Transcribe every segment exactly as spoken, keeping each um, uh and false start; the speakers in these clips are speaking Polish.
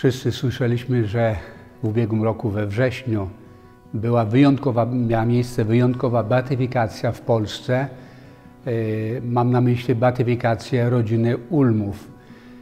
Wszyscy słyszeliśmy, że w ubiegłym roku we wrześniu była wyjątkowa, miała miejsce wyjątkowa beatyfikacja w Polsce. Mam na myśli beatyfikację rodziny Ulmów.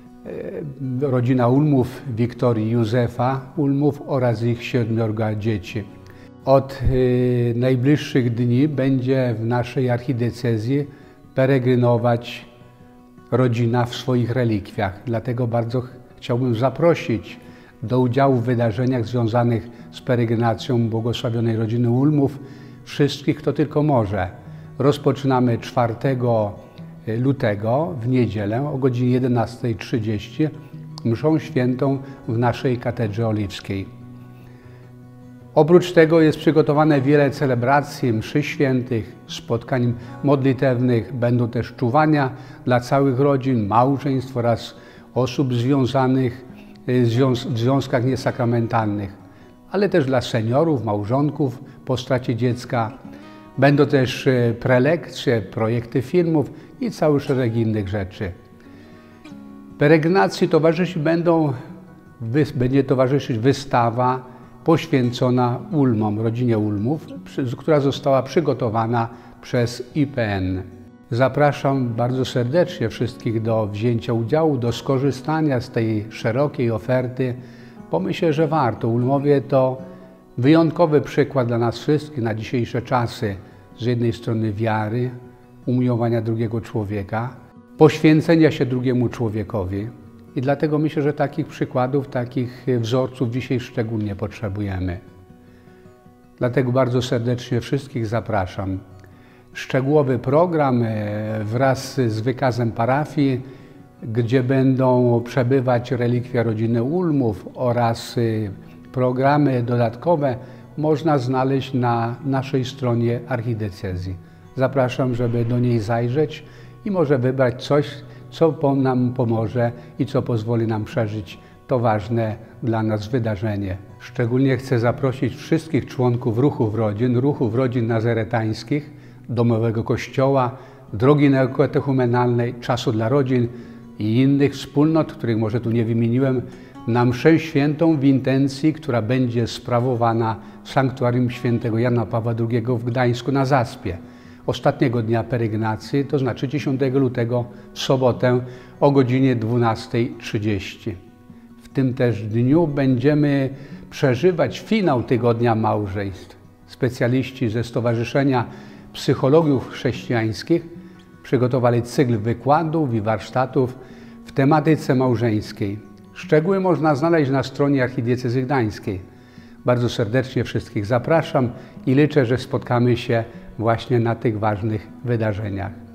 Rodzina Ulmów, Wiktorii i Józefa Ulmów oraz ich siedmiorga dzieci. Od najbliższych dni będzie w naszej archidiecezji peregrynować rodzina w swoich relikwiach. Dlatego bardzo chciałbym zaprosić do udziału w wydarzeniach związanych z peregrynacją błogosławionej rodziny Ulmów wszystkich, kto tylko może. Rozpoczynamy czwartego lutego w niedzielę o godzinie jedenastej trzydzieści mszą świętą w naszej katedrze oliwskiej. Oprócz tego jest przygotowane wiele celebracji, mszy świętych, spotkań modlitewnych. Będą też czuwania dla całych rodzin, małżeństw oraz osób związanych w związkach niesakramentalnych, ale też dla seniorów, małżonków po stracie dziecka. Będą też prelekcje, projekty filmów i cały szereg innych rzeczy. Peregrynacji towarzyszyć będą, będzie towarzyszyć wystawa poświęcona Ulmom, rodzinie Ulmów, która została przygotowana przez I P N. Zapraszam bardzo serdecznie wszystkich do wzięcia udziału, do skorzystania z tej szerokiej oferty, bo myślę, że warto. Ulmowie to wyjątkowy przykład dla nas wszystkich na dzisiejsze czasy. Z jednej strony wiary, umiłowania drugiego człowieka, poświęcenia się drugiemu człowiekowi. I dlatego myślę, że takich przykładów, takich wzorców dzisiaj szczególnie potrzebujemy. Dlatego bardzo serdecznie wszystkich zapraszam. Szczegółowy program wraz z wykazem parafii, gdzie będą przebywać relikwia rodziny Ulmów oraz programy dodatkowe, można znaleźć na naszej stronie archidiecezji. Zapraszam, żeby do niej zajrzeć i może wybrać coś, co nam pomoże i co pozwoli nam przeżyć to ważne dla nas wydarzenie. Szczególnie chcę zaprosić wszystkich członków ruchów rodzin, ruchów rodzin nazaretańskich, domowego kościoła, drogi neokatechumenalnej, czasu dla rodzin i innych wspólnot, których może tu nie wymieniłem, na mszę świętą w intencji, która będzie sprawowana w sanktuarium świętego Jana Pawła drugiego w Gdańsku na Zaspie. Ostatniego dnia peregrynacji, to znaczy dziesiątego lutego, w sobotę o godzinie dwunastej trzydzieści. W tym też dniu będziemy przeżywać finał Tygodnia Małżeństw. Specjaliści ze Stowarzyszenia Psychologów Chrześcijańskich przygotowali cykl wykładów i warsztatów w tematyce małżeńskiej. Szczegóły można znaleźć na stronie Archidiecezji Gdańskiej. Bardzo serdecznie wszystkich zapraszam i liczę, że spotkamy się właśnie na tych ważnych wydarzeniach.